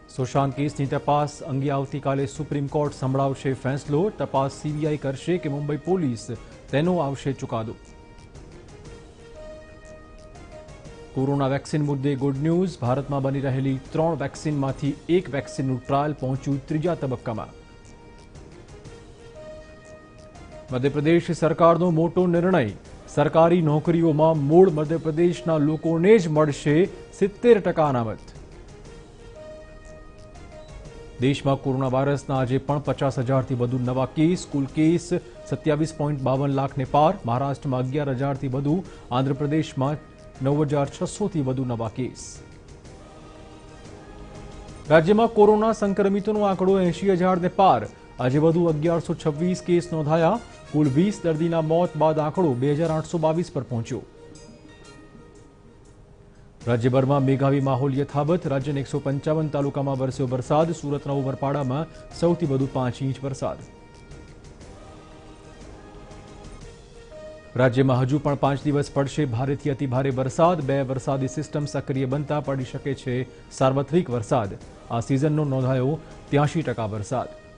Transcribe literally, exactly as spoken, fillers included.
સુશાંત કેસની તપાસ અંગે આવતીકાલે સુપ્રીમ કોર્ટ સંભળાવશે ફેંસલો. તપાસ સીબીઆઈ કરશે કે મુંબઈ પોલીસ, તેનો આવશે ચુકાદો. કોરોના વેક્સિન મુદ્દે ગુડ ન્યૂઝ. ભારતમાં બની રહેલી ત્રણ વેક્સિનમાંથી એક વેક્સિનનું ટ્રાયલ પહોંચ્યું ત્રીજા તબક્કામાં. મધ્યપ્રદેશ સરકારનો મોટો નિર્ણય. સરકારી નોકરીઓમાં મૂળ મધ્યપ્રદેશના લોકોને જ મળશે સિત્તેર ટકા અનામત. દેશમાં કોરોના વાયરસના આજે પણ પચાસ હજારથી વધુ નવા કેસ. કુલ કેસ સત્યાવીસ પોઈન્ટ બાવન લાખને પાર. મહારાષ્ટ્રમાં અગિયાર હજારથી વધુ. આંધ્રપ્રદેશમાં નવ હજાર છસોથી વધુ નવા કેસ. રાજ્યમાં કોરોના સંક્રમિતોનો આંકડો એંશી હજારને પાર. આજે વધુ અગિયારસો છવ્વીસ કેસ નોંધાયા. કુલ વીસ દર્દીના મોત બાદ આંકડો બે હજાર આઠસો બાવીસ પર પહોંચ્યો. રાજ્યભરમાં મેઘાવી માહોલ યથાવત. રાજ્યના એકસો પંચાવન તાલુકામાં વરસ્યો વરસાદ. સુરતના ઉમરપાડામાં સૌથી વધુ પાંચ ઇંચ વરસાદ. રાજ્યમાં હજુ પણ પાંચ દિવસ પડશે ભારેથી અતિભારે વરસાદ. બે વરસાદી સિસ્ટમ સક્રિય બનતા પડી શકે છે સાર્વત્રિક વરસાદ. આ સિઝનનો નોંધાયો ત્યાંશી ટકા વરસાદ.